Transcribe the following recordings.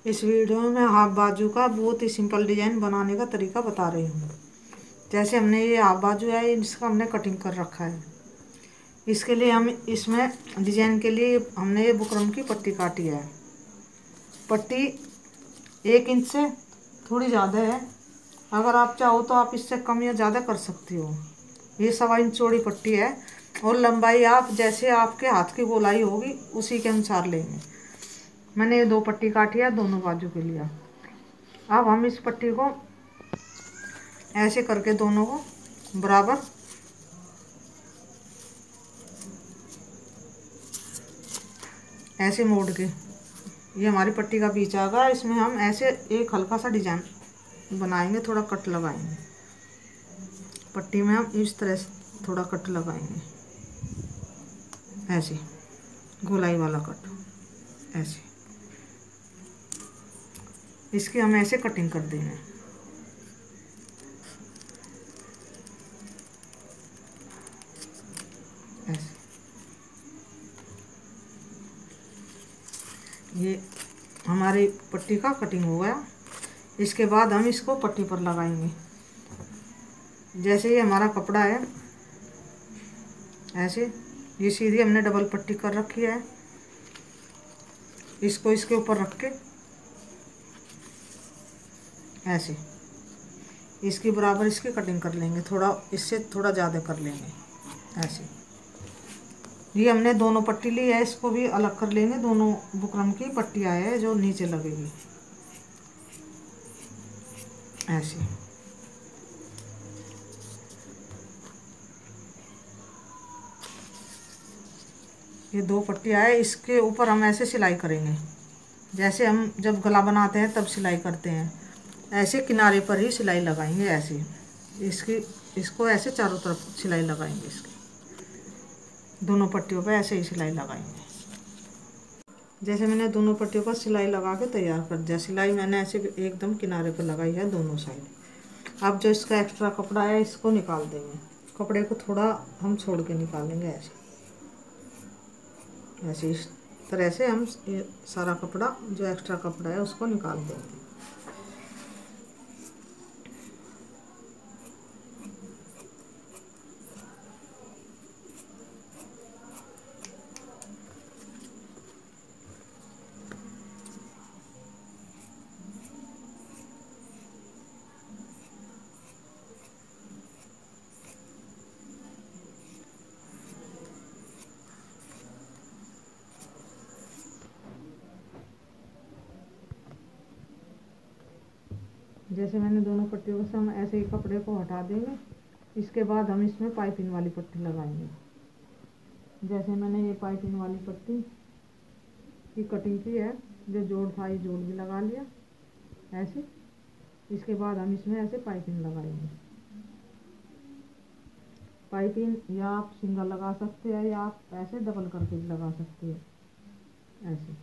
इस वीडियो में मैं हाफ बाजू का बहुत ही सिंपल डिजाइन बनाने का तरीका बता रही हूँ। जैसे हमने ये हाफ बाजू है, इसका हमने कटिंग कर रखा है। इसके लिए हम इसमें डिजाइन के लिए हमने ये बुकरम की पट्टी काटी है। पट्टी 1 इंच से थोड़ी ज़्यादा है। अगर आप चाहो तो आप इससे कम या ज़्यादा कर सकती हो। ये 1.25 इंच चौड़ी पट्टी है और लंबाई आप जैसे आपके हाथ की गोलाई होगी उसी के अनुसार लेंगे। मैंने ये 2 पट्टी काटी है दोनों बाजू के लिए। अब हम इस पट्टी को ऐसे करके दोनों को बराबर ऐसे मोड़ के, ये हमारी पट्टी का बीच आ गया। इसमें हम ऐसे एक हल्का सा डिजाइन बनाएंगे, थोड़ा कट लगाएंगे पट्टी में। हम इस तरह से थोड़ा कट लगाएंगे, ऐसे गोलाई वाला कट ऐसे। इसकी हम ऐसे कटिंग कर देंगे। ऐसे ये हमारी पट्टी का कटिंग हो गया। इसके बाद हम इसको पट्टी पर लगाएंगे। जैसे ये हमारा कपड़ा है, ऐसे ये सीधी हमने डबल पट्टी कर रखी है। इसको इसके ऊपर रख के ऐसे इसकी बराबर इसकी कटिंग कर लेंगे। थोड़ा इससे थोड़ा ज़्यादा कर लेंगे ऐसे। ये हमने दोनों पट्टी ली है, इसको भी अलग कर लेंगे। दोनों बुकरम की पट्टियाँ है जो नीचे लगेगी ऐसे। ये 2 पट्टियाँ है, इसके ऊपर हम ऐसे सिलाई करेंगे। जैसे हम जब गला बनाते हैं तब सिलाई करते हैं, ऐसे किनारे पर ही सिलाई लगाएंगे ऐसे। इसको ऐसे चारों तरफ सिलाई लगाएंगे। इसकी दोनों पट्टियों पर ऐसे ही सिलाई लगाएंगे। जैसे मैंने दोनों पट्टियों पर सिलाई लगा के तैयार कर दिया। सिलाई मैंने ऐसे एकदम किनारे पर लगाई है दोनों साइड। अब जो इसका एक्स्ट्रा कपड़ा है इसको निकाल देंगे। कपड़े को थोड़ा हम छोड़ के निकालेंगे ऐसे ऐसे। इस तरह से हम ये सारा कपड़ा जो एक्स्ट्रा कपड़ा है उसको निकाल देंगे। जैसे मैंने दोनों पट्टियों से हम ऐसे ही कपड़े को हटा देंगे। इसके बाद हम इसमें पाइपिंग वाली पट्टी लगाएंगे। जैसे मैंने ये पाइपिंग वाली पट्टी की कटिंग की है, जो जोड़ था ये जोड़ भी लगा लिया ऐसे। इसके बाद हम इसमें ऐसे पाइपिंग लगाएंगे। पाइपिंग या आप सिंगल लगा सकते हैं या आप ऐसे डबल करके भी लगा सकते हैं ऐसे।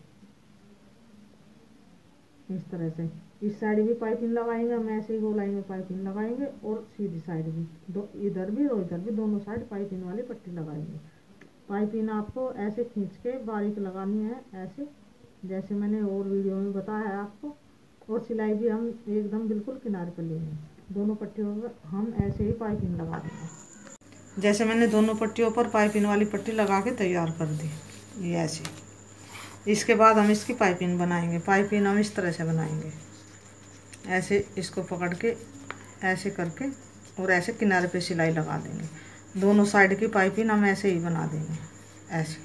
इस तरह से इस साइड भी पाइपिंग लगाएंगे हम, ऐसे ही गोलाई में पाइपिंग लगाएंगे और सीधी साइड भी दो, इधर भी और इधर भी दोनों साइड पाइपिंग वाली पट्टी लगाएंगे। पाइपिंग आपको ऐसे खींच के बारीक लगानी है ऐसे, जैसे मैंने और वीडियो में बताया है आपको। और सिलाई भी हम एकदम बिल्कुल किनारे पर लेंगे। दोनों पट्टियों पर हम ऐसे ही पाइपिंग लगा देंगे। जैसे मैंने दोनों पट्टियों पर पाइपिंग वाली पट्टी लगा के तैयार कर दी ये ऐसे। इसके बाद हम इसकी पाइपिंग बनाएंगे। पाइपिंग हम इस तरह से बनाएंगे, ऐसे इसको पकड़ के ऐसे करके और ऐसे किनारे पे सिलाई लगा देंगे। दोनों साइड की पाइपिंग हम ऐसे ही बना देंगे ऐसे।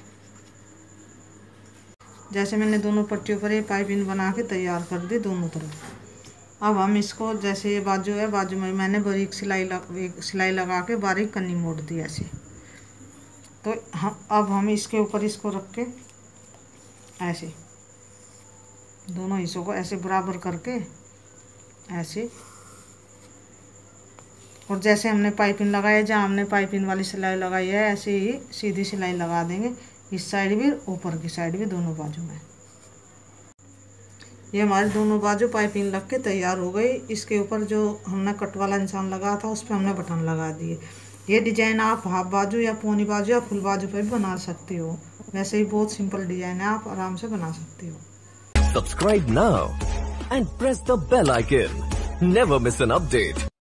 जैसे मैंने दोनों पट्टियों पर ये पाइपिंग बना के तैयार कर दी दोनों तरफ। अब हम इसको, जैसे ये बाजू है, बाजू में मैंने बारीक सिलाई लगा के बारीक कन्नी मोड़ दी ऐसे। तो अब हम इसके ऊपर इसको रख के ऐसे दोनों हिस्सों को ऐसे बराबर करके ऐसे, और जैसे हमने पाइपिंग लगाई है, जहाँ हमने पाइपिंग वाली सिलाई लगाई है ऐसे ही सीधी सिलाई लगा देंगे। इस साइड भी ऊपर की साइड भी दोनों बाजू में। ये हमारी दोनों बाजू पाइपिंग लग के तैयार हो गई। इसके ऊपर जो हमने कट वाला निशान लगाया था उस पर हमने बटन लगा दिए। ये डिजाइन आप हाफ बाजू या पौनी बाजू या फुल बाजू पर भी बना सकती हो। वैसे ही बहुत सिंपल डिजाइन है, आप आराम से बना सकती हो। Subscribe now and press the bell icon. Never miss an update.